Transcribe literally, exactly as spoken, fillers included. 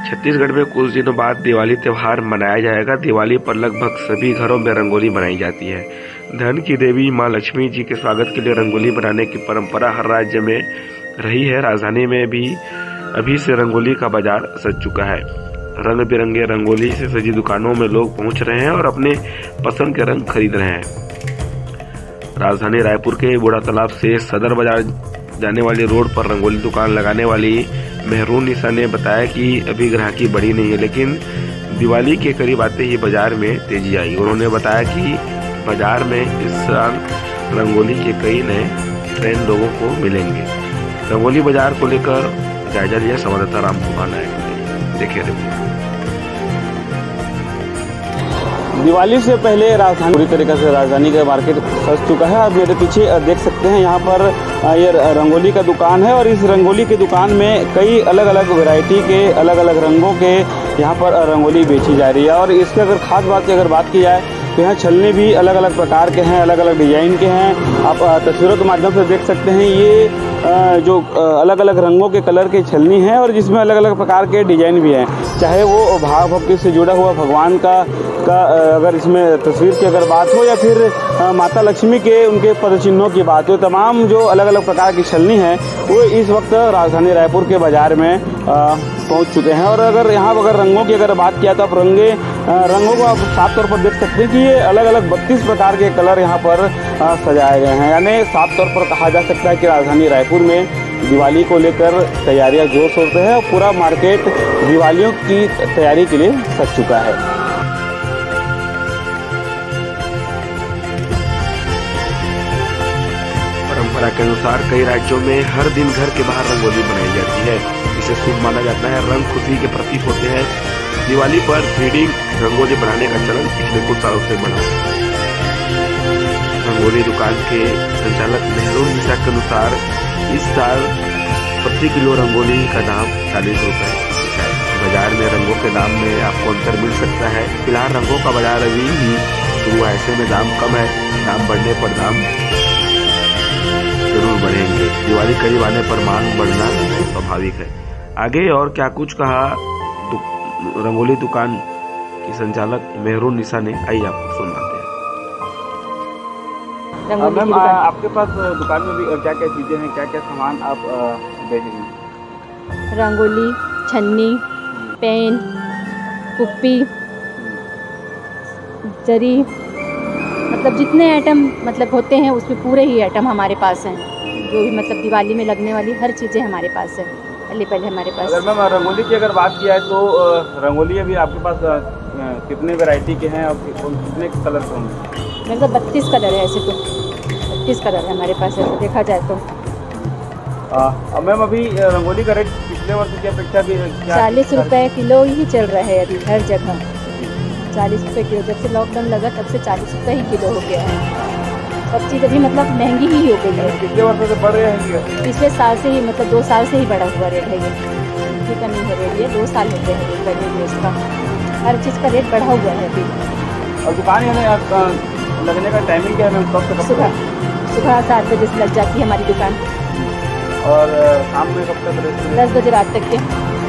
छत्तीसगढ़ में कुछ दिनों बाद दिवाली त्यौहार मनाया जाएगा। दिवाली पर लगभग सभी घरों में रंगोली बनाई जाती है। धन की देवी मां लक्ष्मी जी के स्वागत के लिए रंगोली बनाने की परंपरा हर राज्य में रही है। राजधानी में भी अभी से रंगोली का बाजार सज चुका है। रंग बिरंगे रंगोली से सजी दुकानों में लोग पहुंच रहे हैं और अपने पसंद के रंग खरीद रहे हैं। राजधानी रायपुर के बूढ़ा तालाब से सदर बाजार जाने वाली रोड पर रंगोली दुकान लगाने वाली मेहरून निशा ने बताया कि अभी ग्राहकी बढ़ी नहीं है, लेकिन दिवाली के करीब आते ही बाजार में तेजी आई। उन्होंने बताया कि बाजार में इस साल रंगोली के कई नए ट्रेंड लोगों को मिलेंगे। रंगोली बाजार को लेकर जायजा लिया संवाददाता राम कुमार नायक ने। देखिए रिपोर्ट। दिवाली से पहले राजधानी पूरी तरीके से राजधानी का मार्केट सज चुका है। आप मेरे पीछे देख सकते हैं, यहाँ पर ये रंगोली का दुकान है और इस रंगोली की दुकान में कई अलग अलग वैरायटी के अलग अलग रंगों के यहाँ पर रंगोली बेची जा रही है। और इसके अगर खास बात की अगर बात की जाए तो यहाँ छलने भी अलग अलग प्रकार के हैं, अलग अलग डिजाइन के हैं। आप तस्वीरों के माध्यम से देख सकते हैं, ये जो अलग अलग रंगों के कलर की छलनी है और जिसमें अलग अलग प्रकार के डिजाइन भी हैं। चाहे वो भाव भक्ति से जुड़ा हुआ भगवान का का अगर इसमें तस्वीर की अगर बात हो या फिर माता लक्ष्मी के उनके पद चिन्हों की बात हो, तमाम जो अलग अलग प्रकार की छलनी है वो इस वक्त राजधानी रायपुर के बाजार में पहुंच चुके हैं। और अगर यहाँ अगर रंगों की अगर बात किया तो आप रंगे रंगों को आप साफ तौर पर देख सकते हैं कि ये अलग अलग बत्तीस प्रकार के कलर यहाँ पर सजाए गए हैं। यानी साफ तौर पर कहा जा सकता है कि राजधानी रायपुर में दिवाली को लेकर तैयारियां जोर शोर से है और पूरा मार्केट दिवालियों की तैयारी के लिए सज चुका है। परंपरा के अनुसार कई राज्यों में हर दिन घर के बाहर रंगोली बनाई जाती है। इसे शुभ माना जाता है। रंग खुशी के प्रतीक होते हैं। दिवाली पर थ्री डी रंगोली बनाने का चलन पिछले कुछ सालों से बढ़ा है। रंगोली दुकान के संचालक मेहरून निशा के अनुसार इस साल प्रति किलो रंगोली का दाम चालीस रुपए है। बाजार में रंगों के दाम में आपको अंतर मिल सकता है। फिलहाल रंगों का बाजार अभी ही शुरू है, ऐसे में दाम कम है। दाम बढ़ने पर दाम जरूर बढ़ेंगे। दिवाली करीब आने पर मांग बढ़ना स्वाभाविक है। आगे और क्या कुछ कहा दु, रंगोली दुकान की संचालक मेहरून निशा ने, आइए आपको सुनाते हैं। मैम, आपके पास दुकान में भी क्या क्या चीजें हैं, क्या क्या सामान आप बेच रही हैं? रंगोली, छन्नी, पेन, कुप्पी, जरी, मतलब जितने आइटम मतलब होते हैं उसमें पूरे ही आइटम हमारे पास हैं। जो भी मतलब दिवाली में लगने वाली हर चीज़ें हमारे पास है। पहले पहले हमारे पास। अगर मैम रंगोली की अगर बात की जाए तो रंगोली अभी आपके पास कितने वैरायटी के हैं और कितने कलर के होंगे? मेरे पास बत्तीस कलर है। ऐसे तो बत्तीस कलर है हमारे पास, ऐसे देखा जाए तो। मैम अभी रंगोली का रेट पिछले वर्ष की अपेक्षा भी चालीस रुपये किलो ही चल रहा है अभी हर जगह। चालीस रुपये किलो, जब से लॉकडाउन लगा तब से चालीस रुपये ही किलो हो गया है। सब चीज़ अभी मतलब महंगी ही हो गई है। पिछले वर्ष से बढ़ रहे हैं? पिछले साल से ही मतलब दो साल से ही बढ़ा हुआ रेट है। ये इनकी कमी हो रही है, दो साल हो गए हैं रेट बढ़े हुए इसका। हर चीज़ का रेट बढ़ा हुआ है अभी। और दुकान है लगने का टाइमिंग क्या है मैम? कब से? सुबह सुबह सात बजे से लग जाती है हमारी दुकान और शाम में कब तक? दस बजे रात तक के।